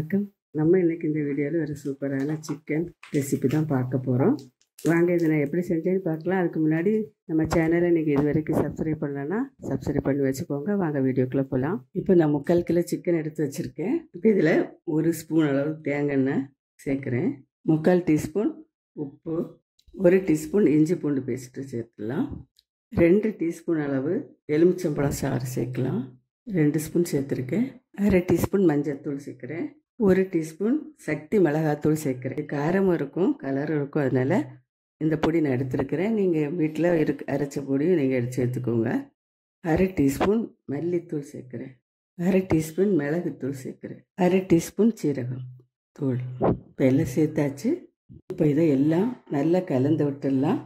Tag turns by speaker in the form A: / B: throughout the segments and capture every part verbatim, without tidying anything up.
A: வணக்கம். நம்ம இன்னைக்கு இந்த வீடியோவில் ஒரு சூப்பரான சிக்கன் ரெசிபி தான் பார்க்க போகிறோம். வாங்க இதை நான் எப்படி செஞ்சேன்னு பார்க்கலாம். அதுக்கு முன்னாடி நம்ம சேனலை நீங்கள் இது வரைக்கும் சப்ஸ்கிரைப் பண்ணலன்னா சப்ஸ்கிரைப் பண்ணி வச்சுக்கோங்க. வாங்க வீடியோக்குள்ளே போகலாம். இப்போ நான் முக்கால் கிலோ சிக்கன் எடுத்து வச்சுருக்கேன். இப்போ இதில் ஒரு ஸ்பூன் அளவு தேங்காய் எண்ணெய் சேர்க்குறேன். முக்கால் டீஸ்பூன் உப்பு, ஒரு டீஸ்பூன் இஞ்சி பூண்டு பேஸ்ட்டு சேர்த்துக்கலாம். ரெண்டு டீஸ்பூன் அளவு எலுமிச்சம்பழம் சாறு சேர்க்கலாம். ரெண்டு ஸ்பூன் சேர்த்துருக்கேன். அரை டீஸ்பூன் மஞ்சள்தூள் சேர்க்குறேன். ஒரு டீஸ்பூன் சக்தி மிளகாத்தூள் சேர்க்குறேன். காரமும் இருக்கும் கலரும் இருக்கும், அதனால் இந்த பொடி நான் எடுத்துருக்கிறேன். நீங்கள் வீட்டில் இருக்கு அரைச்ச பொடியும் நீங்கள் எடுத்து சேர்த்துக்கோங்க. அரை டீஸ்பூன் மல்லித்தூள் சேர்க்குறேன். அரை டீஸ்பூன் மிளகுத்தூள் சேர்க்குறேன். அரை டீஸ்பூன் சீரகம் தூள். இப்போ எல்லாம் சேர்த்தாச்சு. இப்போ இதை எல்லாம் நல்லா கலந்து விட்டுடலாம்.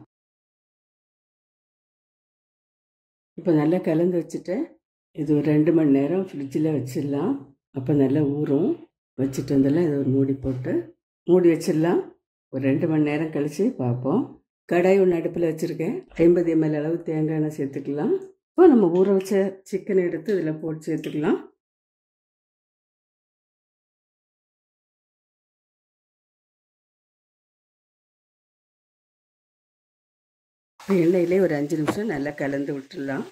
A: இப்போ நல்லா கலந்து வச்சுட்டேன். இது ஒரு ரெண்டு மணி நேரம் ஃப்ரிட்ஜில் வச்சிடலாம். அப்போ நல்லா ஊறும். வச்சுட்டு வந்தெல்லாம் இதை ஒரு மூடி போட்டு மூடி வச்சிடலாம். ஒரு ரெண்டு மணி நேரம் கழித்து பார்ப்போம். கடாய் ஒன்று அடுப்பில் வச்சுருக்கேன். ஐம்பது எம்எல் அளவு தேங்காய் எண்ணெய் சேர்த்துக்கலாம். இப்போ நம்ம ஊற வச்ச சிக்கனை எடுத்து இதில் போட்டு சேர்த்துக்கலாம். எண்ணெயிலே ஒரு அஞ்சு நிமிஷம் நல்லா கலந்து விட்டுடலாம்.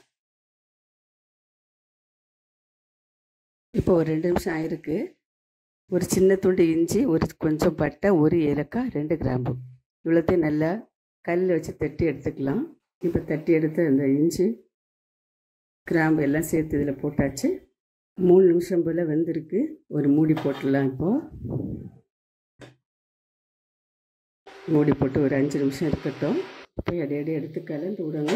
A: இப்போ ஒரு ரெண்டு நிமிஷம் ஆயிருக்கு. ஒரு சின்ன துண்டு இஞ்சி, ஒரு கொஞ்சம் பட்டை, ஒரு ஏலக்காய், ரெண்டு கிராம்பு இவ்வளோத்தையும் நல்லா கல்லில் வச்சு தட்டி எடுத்துக்கலாம். இப்போ தட்டி எடுத்து அந்த இஞ்சி கிராம்பு எல்லாம் சேர்த்து இதில் போட்டாச்சு. மூணு நிமிஷம் போல் வெந்திருக்கு. ஒரு மூடி போட்டுடலாம். இப்போது மூடி போட்டு ஒரு அஞ்சு நிமிஷம் இருக்கட்டும். இப்போ இடையிடையே எடுத்து கலந்து விடுங்க.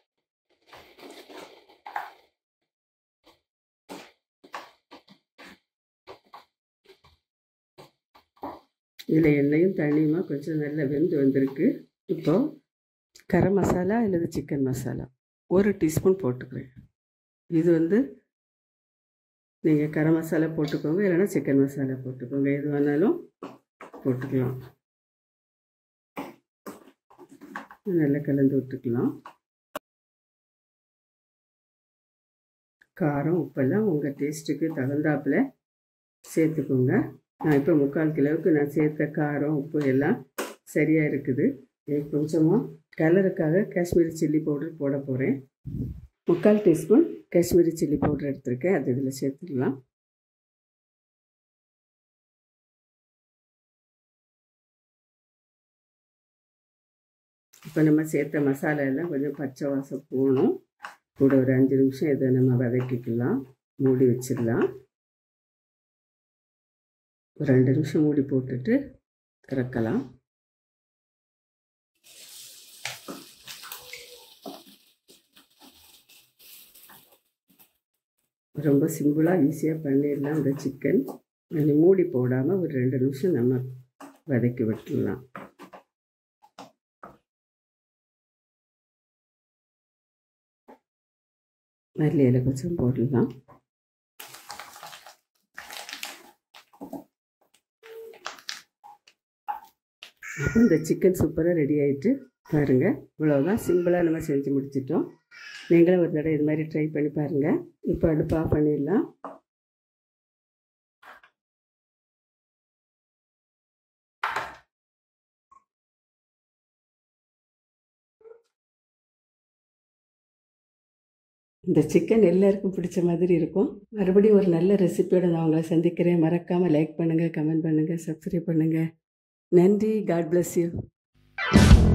A: இதில் எண்ணெயும் தண்ணியுமா கொஞ்சம் நல்லா வெந்து வந்திருக்கு. இப்போது கரம் மசாலா அல்லது சிக்கன் மசாலா ஒரு டீஸ்பூன் போட்டுக்கிறேன். இது வந்து நீங்கள் கரம் மசாலா போட்டுக்கோங்க, இல்லைன்னா சிக்கன் மசாலா போட்டுக்கோங்க, எது வேணாலும் போட்டுக்கலாம். நல்லா கலந்து விட்டுக்கலாம். காரம் உப்பெல்லாம் உங்கள் டேஸ்ட்டுக்கு தகுந்தாப்பில் சேர்த்துக்கோங்க. நான் இப்போ முக்கால் கிலோவுக்கு நான் சேர்த்த காரம் உப்பு எல்லாம் சரியாக இருக்குது. கொஞ்சமாக கலருக்காக காஷ்மீரி சில்லி பவுடர் போட போகிறேன். முக்கால் டீஸ்பூன் காஷ்மீரி சில்லி பவுடர் எடுத்துருக்கேன். அது இதில் சேர்த்துக்கலாம். இப்போ நம்ம சேர்த்த மசாலா எல்லாம் கொஞ்சம் பச்சை வாசம் போகணும். கூட ஒரு அஞ்சு நிமிஷம் இதை நம்ம வதக்கிக்கலாம். மூடி வச்சிடலாம். ஒரு ரெண்டு நிமிஷம் மூடி போட்டுட்டு திறக்கலாம். ரொம்ப சிம்பிளாக ஈஸியாக பண்ணிடலாம் இந்த சிக்கன். மூடி போடாமல் ஒரு ரெண்டு நிமிஷம் நம்ம வதக்கி விட்டுடலாம். மல்லி இலை கொஞ்சம் போடலாம். இந்த சிக்கன் சூப்பராக ரெடி ஆகிட்டு பாருங்கள். இவ்வளோதான், சிம்பிளாக நம்ம செஞ்சு முடிச்சிட்டோம். நீங்களும் ஒரு தடவை இது மாதிரி ட்ரை பண்ணி பாருங்கள். இப்போ அடுப்பு ஆஃப் பண்ணிடலாம். இந்த சிக்கன் எல்லாருக்கும் பிடிச்ச மாதிரி இருக்கும். மறுபடியும் ஒரு நல்ல ரெசிபியோடு நான் உங்களை சந்திக்கிறேன். மறக்காமல் லைக் பண்ணுங்கள், கமெண்ட் பண்ணுங்கள், சப்ஸ்கிரைப் பண்ணுங்கள். நன்றி. God bless you.